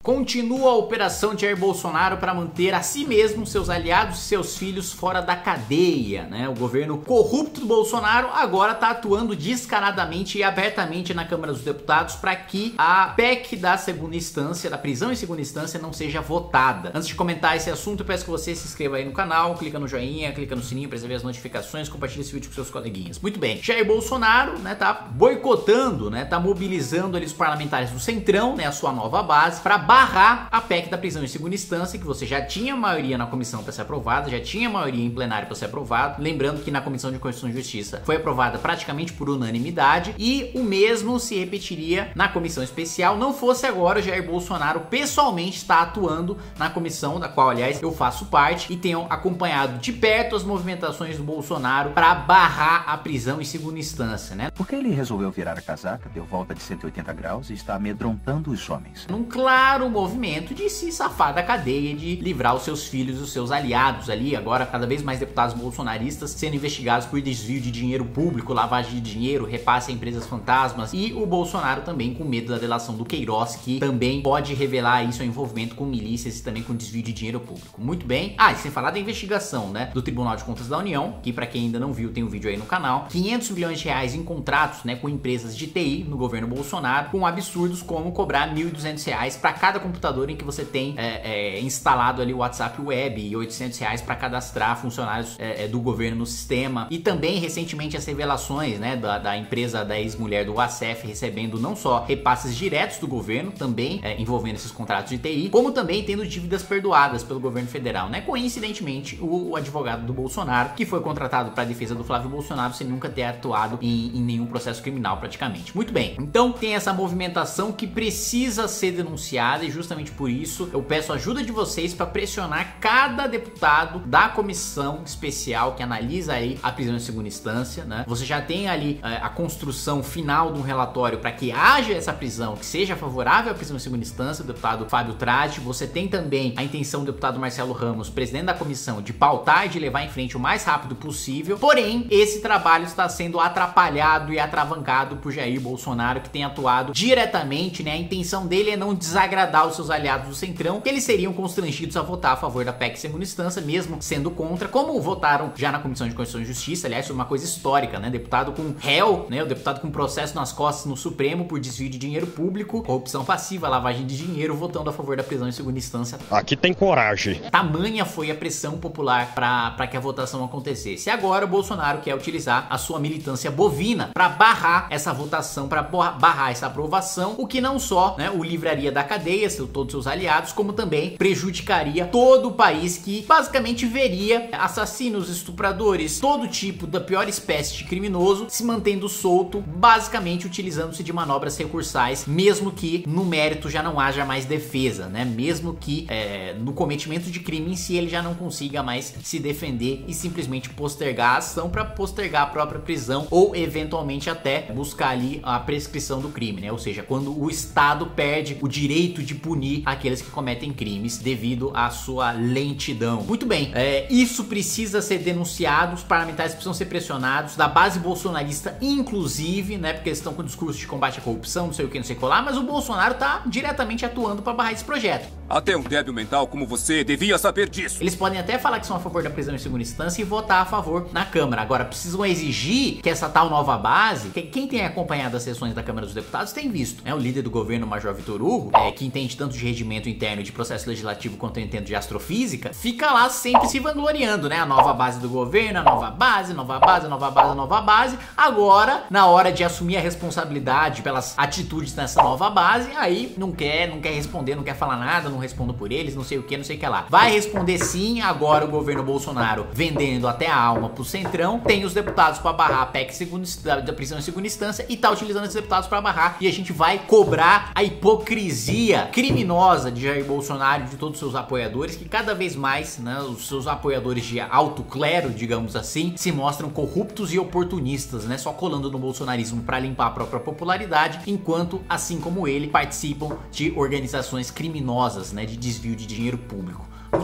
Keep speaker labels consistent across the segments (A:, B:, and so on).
A: Continua a operação Jair Bolsonaro para manter a si mesmo, seus aliados e seus filhos fora da cadeia, né? O governo corrupto do Bolsonaro agora está atuando descaradamente e abertamente na Câmara dos Deputados para que a PEC da segunda instância, da prisão em segunda instância, não seja votada. Antes de comentar esse assunto, eu peço que você se inscreva aí no canal, clica no joinha, clica no sininho para receber as notificações, compartilhe esse vídeo com seus coleguinhas. Muito bem, Jair Bolsonaro, né, tá boicotando, né, tá mobilizando ali os parlamentares do Centrão, né, a sua nova base, para barrar a PEC da prisão em segunda instância, que você já tinha maioria na comissão para ser aprovada, já tinha maioria em plenário para ser aprovado. Lembrando que na Comissão de Constituição e Justiça foi aprovada praticamente por unanimidade, e o mesmo se repetiria na comissão especial, não fosse agora o Jair Bolsonaro pessoalmente estar atuando na comissão, da qual, aliás, eu faço parte, e tenho acompanhado de perto as movimentações do Bolsonaro para barrar a prisão em segunda instância, né?
B: Porque ele resolveu virar a casaca, deu volta de 180 graus e está amedrontando os homens.
A: Num claro movimento de se safar da cadeia, de livrar os seus filhos e os seus aliados ali, agora cada vez mais deputados bolsonaristas sendo investigados por desvio de dinheiro público, lavagem de dinheiro, repasse a empresas fantasmas, e o Bolsonaro também com medo da delação do Queiroz, que também pode revelar aí seu envolvimento com milícias e também com desvio de dinheiro público. Muito bem. E sem falar da investigação, né, do Tribunal de Contas da União, que para quem ainda não viu tem um vídeo aí no canal, 500 milhões de reais em contratos, né, com empresas de TI no governo Bolsonaro, com absurdos como cobrar R$1.200 para cada computador em que você tem instalado ali o WhatsApp Web, e R$800 para cadastrar funcionários do governo no sistema. E também recentemente as revelações, né, da empresa da ex-mulher do ASEF recebendo não só repasses diretos do governo, também envolvendo esses contratos de TI, como também tendo dívidas perdoadas pelo governo federal, né? Coincidentemente, o advogado do Bolsonaro, que foi contratado para a defesa do Flávio Bolsonaro sem nunca ter atuado em nenhum processo criminal praticamente. Muito bem, então tem essa movimentação que precisa ser denunciada, e justamente por isso eu peço a ajuda de vocês para pressionar cada deputado da comissão especial que analisa aí a prisão em segunda instância, né? Você já tem ali a construção final de um relatório para que haja essa prisão, que seja favorável à prisão em segunda instância, o deputado Fábio Tradi. Você tem também a intenção do deputado Marcelo Ramos, presidente da comissão, de pautar e de levar em frente o mais rápido possível. Porém, esse trabalho está sendo atrapalhado e atravancado por Jair Bolsonaro, que tem atuado diretamente, né? A intenção dele é não desagradar os seus aliados do Centrão, que eles seriam constrangidos a votar a favor da PEC segunda instância, mesmo sendo contra, como votaram já na Comissão de Constituição e Justiça. Aliás, foi uma coisa histórica, né? Deputado com réu, né? O deputado com processo nas costas no Supremo por desvio de dinheiro público, corrupção passiva, lavagem de dinheiro, votando a favor da prisão em segunda instância.
C: Aqui tem coragem.
A: Tamanha foi a pressão popular para que a votação acontecesse. E agora o Bolsonaro quer utilizar a sua militância bovina para barrar essa votação, para barrar essa aprovação, o que não só, né, o livraria da cadeia, todos seus aliados, como também prejudicaria todo o país, que basicamente veria assassinos, estupradores, todo tipo da pior espécie de criminoso se mantendo solto, basicamente utilizando-se de manobras recursais, mesmo que no mérito já não haja mais defesa, né? Mesmo que no cometimento de crime em si ele já não consiga mais se defender e simplesmente postergar a ação para postergar a própria prisão, ou eventualmente até buscar ali a prescrição do crime, né? Ou seja, quando o Estado perde o direito de punir aqueles que cometem crimes devido à sua lentidão. Muito bem, isso precisa ser denunciado, os parlamentares precisam ser pressionados, da base bolsonarista inclusive, né? Porque eles estão com o discurso de combate à corrupção, não sei o que, não sei o que lá, mas o Bolsonaro tá diretamente atuando para barrar esse projeto.
D: Até um débil mental como você devia saber disso.
A: Eles podem até falar que são a favor da prisão em segunda instância e votar a favor na Câmara. Agora, precisam exigir que essa tal nova base, quem tem acompanhado as sessões da Câmara dos Deputados tem visto, né? O líder do governo, Major Vitor Hugo, que entende tanto de regimento interno e de processo legislativo quanto eu entendo de astrofísica, fica lá sempre se vangloriando, né? A nova base do governo, a nova base, nova base, nova base, nova base. Agora, na hora de assumir a responsabilidade pelas atitudes nessa nova base, aí não quer responder, não quer falar nada, não respondo por eles, não sei o que, não sei o que lá. Vai responder sim. Agora o governo Bolsonaro vendendo até a alma pro Centrão, tem os deputados para barrar a PEC da prisão em segunda instância e tá utilizando esses deputados para barrar, e a gente vai cobrar a hipocrisia criminosa de Jair Bolsonaro e de todos os seus apoiadores, que cada vez mais, né, os seus apoiadores de alto clero, digamos assim, se mostram corruptos e oportunistas, né, só colando no bolsonarismo para limpar a própria popularidade, enquanto, assim como ele, participam de organizações criminosas, né, de desvio de dinheiro público.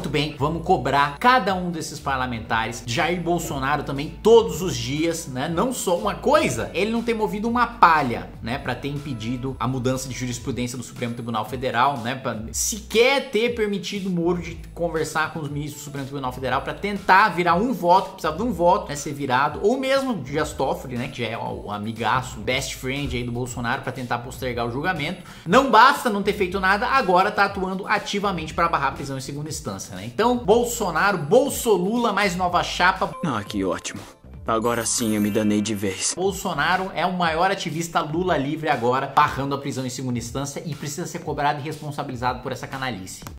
A: Muito bem, vamos cobrar cada um desses parlamentares. Jair Bolsonaro também todos os dias, né? Não só uma coisa, ele não tem movido uma palha, né, para ter impedido a mudança de jurisprudência do Supremo Tribunal Federal, né, para sequer ter permitido o Moro de conversar com os ministros do Supremo Tribunal Federal para tentar virar um voto, precisava de um voto, né, ser virado, ou mesmo de Dias Toffoli, né, que já é o amigaço, best friend aí do Bolsonaro, para tentar postergar o julgamento. Não basta não ter feito nada, agora tá atuando ativamente para barrar a prisão em segunda instância, né? Então, Bolsonaro, Bolsolula, mais nova chapa.
C: Ah, que ótimo. Agora sim eu me danei de vez.
A: Bolsonaro é o maior ativista Lula livre agora, barrando a prisão em segunda instância e precisa ser cobrado e responsabilizado por essa canalice.